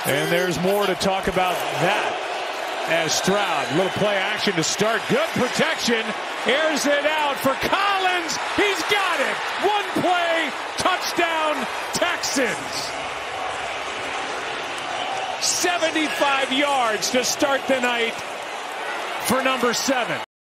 And there's more to talk about that as Stroud, a little play action to start. Good protection. Airs it out for Collins. He's got it. One play, touchdown, Texans. 75 yards to start the night for number 7.